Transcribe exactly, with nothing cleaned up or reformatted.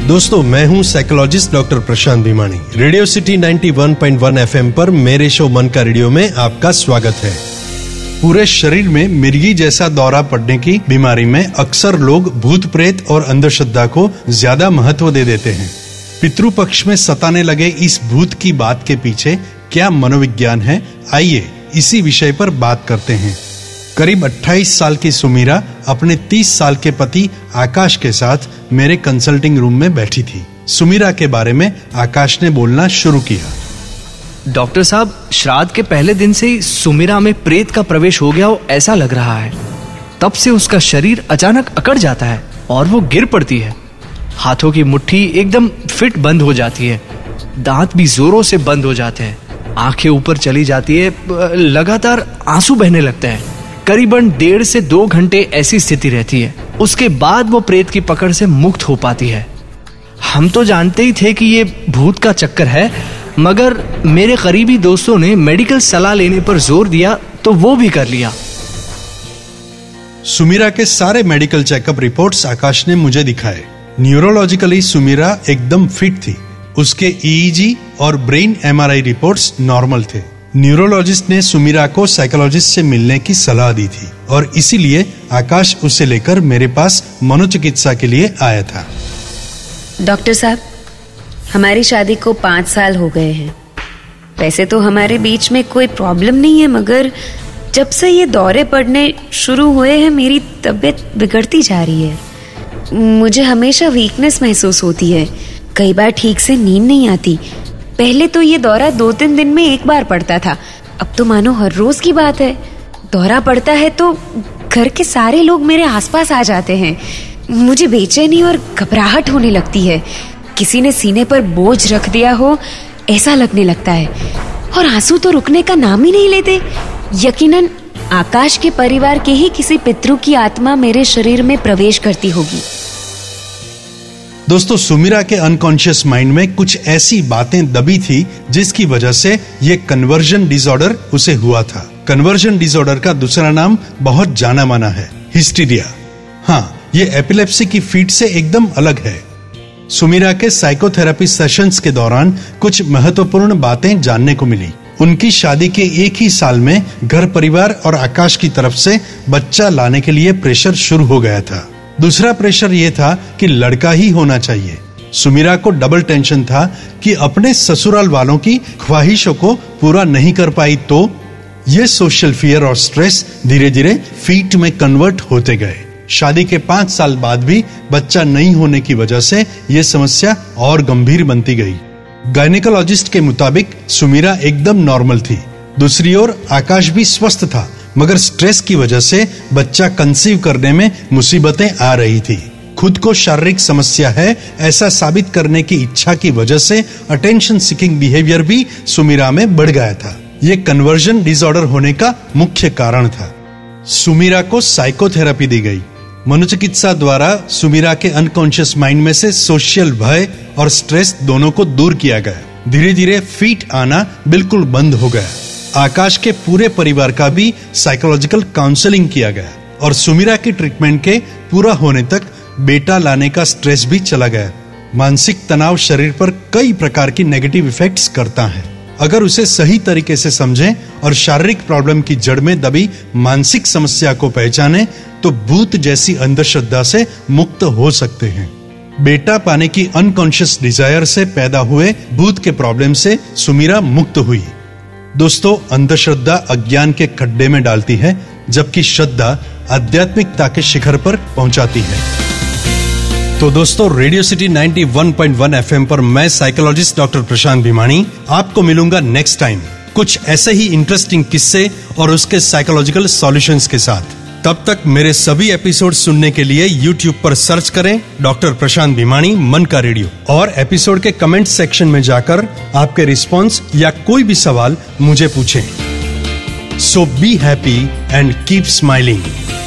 दोस्तों, मैं हूं psychologist doctor Prashant Bhimani. Radio city ninety one point one FM पर मेरे शो मन का रेडियो में आपका स्वागत है। पूरे शरीर में मिर्गी जैसा दौरा पड़ने की बीमारी में अक्सर लोग भूत प्रेत और अंधश्रद्धा को ज्यादा महत्व दे देते हैं। पितृपक्ष में सताने लगे इस भूत की बात के पीछे क्या मनोविज्ञान है, आइए इसी विषय पर बात करते हैं। करीब अट्ठाईस साल की सुमीरा अपने तीस साल के पति आकाश के साथ मेरे कंसल्टिंग रूम में बैठी थी। सुमीरा के बारे में आकाश ने बोलना शुरू किया। डॉक्टर साहब, श्राद्ध के पहले दिन से ही सुमीरा में प्रेत का प्रवेश हो गया हो ऐसा लग रहा है। तब से उसका शरीर अचानक अकड़ जाता है और वो गिर पड़ती है। हाथों की मुट्ठी एकदम फिट बंद हो जाती है, दांत भी जोरों से बंद हो जाते हैं, आंखें ऊपर चली जाती है, लगातार आंसू बहने लगते हैं। करीबन डेढ़ से दो घंटे ऐसी स्थिति रहती है। उसके बाद वो प्रेत की पकड़ से मुक्त हो पाती है। हम तो जानते ही थे कि ये भूत का चक्कर है, मगर मेरे करीबी दोस्तों ने मेडिकल सलाह लेने पर जोर दिया तो वो भी कर लिया। सुमीरा के सारे मेडिकल चेकअप रिपोर्ट्स आकाश ने मुझे दिखाए। न्यूरोलॉजिकली सुमीरा एकदम फिट थी। उसके ईईजी और ब्रेन एमआरआई रिपोर्ट्स नॉर्मल थे। न्यूरोलॉजिस्ट ने सुमीरा को साइकोलॉजिस्ट से मिलने की सलाह दी थी और इसीलिए आकाश उसे लेकर मेरे पास मनोचिकित्सा के लिए आया था। डॉक्टर साहब, हमारी शादी को पाँच साल हो गए हैं। वैसे तो हमारे बीच में कोई प्रॉब्लम नहीं है, मगर जब से ये दौरे पड़ने शुरू हुए हैं मेरी तबीयत बिगड़ती जा रही है। मुझे हमेशा वीकनेस महसूस होती है, कई बार ठीक से नींद नहीं आती। पहले तो ये दौरा दो तीन दिन में एक बार पड़ता था, अब तो मानो हर रोज की बात है। दौरा पड़ता है तो घर के सारे लोग मेरे आसपास आ जाते हैं। मुझे बेचैनी और घबराहट होने लगती है, किसी ने सीने पर बोझ रख दिया हो ऐसा लगने लगता है। और आंसू तो रुकने का नाम ही नहीं लेते। यकीनन आकाश के परिवार के ही किसी पितृ की आत्मा मेरे शरीर में प्रवेश करती होगी। दोस्तों, सुमीरा के अनकॉन्शियस माइंड में कुछ ऐसी बातें दबी थी जिसकी वजह से ये कन्वर्जन डिसऑर्डर उसे हुआ था। कन्वर्जन डिसऑर्डर का दूसरा नाम बहुत जाना माना है, हिस्टीरिया। हाँ, ये एपिलेप्सी की फीट से एकदम अलग है। सुमीरा के साइकोथेरेपी सेशंस के दौरान कुछ महत्वपूर्ण बातें जानने को मिली। उनकी शादी के एक ही साल में घर परिवार और आकाश की तरफ से बच्चा लाने के लिए प्रेशर शुरू हो गया था। दूसरा प्रेशर ये था कि लड़का ही होना चाहिए। सुमीरा को डबल टेंशन था कि अपने ससुराल वालों की ख्वाहिशों को पूरा नहीं कर पाई तो ये सोशल फियर और स्ट्रेस धीरे धीरे फीट में कन्वर्ट होते गए। शादी के पांच साल बाद भी बच्चा नहीं होने की वजह से ये समस्या और गंभीर बनती गई। गायनेकोलॉजिस्ट के मुताबिक सुमीरा एकदम नॉर्मल थी। दूसरी ओर आकाश भी स्वस्थ था, मगर स्ट्रेस की वजह से बच्चा कंसीव करने में मुसीबतें आ रही थी। खुद को शारीरिक समस्या है ऐसा साबित करने की इच्छा की वजह से अटेंशन सीकिंग बिहेवियर भी सुमीरा में बढ़ गया था। ये कन्वर्जन डिसऑर्डर होने का मुख्य कारण था। सुमीरा को साइकोथेरेपी दी गई। मनोचिकित्सा द्वारा सुमीरा के अनकॉन्शियस माइंड में से सोशल भय और स्ट्रेस दोनों को दूर किया गया। धीरे धीरे फीट आना बिल्कुल बंद हो गया। आकाश के पूरे परिवार का भी साइकोलॉजिकल काउंसलिंग किया गया और सुमीरा की ट्रीटमेंट के पूरा होने तक बेटा लाने का स्ट्रेस भी चला गया। मानसिक तनाव शरीर पर कई प्रकार की नेगेटिव इफेक्ट्स करता है। अगर उसे सही तरीके से समझें और शारीरिक प्रॉब्लम की जड़ में दबी मानसिक समस्या को पहचानें तो भूत जैसी अंधश्रद्धा से मुक्त हो सकते हैं। बेटा पाने की अनकॉन्शियस डिजायर से पैदा हुए भूत के प्रॉब्लम से सुमीरा मुक्त हुई। दोस्तों, अंधश्रद्धा अज्ञान के खड्डे में डालती है, जबकि श्रद्धा आध्यात्मिकता के शिखर पर पहुंचाती है। तो दोस्तों, radio city ninety one point one FM पर मैं साइकोलॉजिस्ट डॉक्टर प्रशांत भीमानी आपको मिलूंगा नेक्स्ट टाइम कुछ ऐसे ही इंटरेस्टिंग किस्से और उसके साइकोलॉजिकल सॉल्यूशंस के साथ। तब तक मेरे सभी एपिसोड सुनने के लिए यूट्यूब पर सर्च करें डॉक्टर प्रशांत भीमानी मन का रेडियो और एपिसोड के कमेंट सेक्शन में जाकर आपके रिस्पॉन्स या कोई भी सवाल मुझे पूछें। So be happy and keep smiling.